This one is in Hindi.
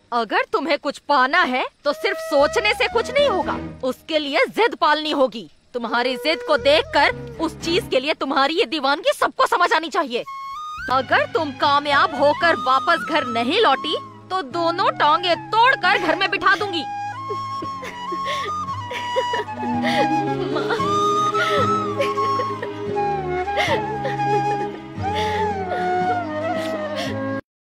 अगर तुम्हें कुछ पाना है तो सिर्फ सोचने से कुछ नहीं होगा, उसके लिए जिद पालनी होगी। तुम्हारी जिद को देखकर उस चीज के लिए तुम्हारी ये दीवानगी सबको समझ आनी चाहिए। अगर तुम कामयाब होकर वापस घर नहीं लौटी तो दोनों टांगे तोड़कर घर में बिठा दूंगी। माँ।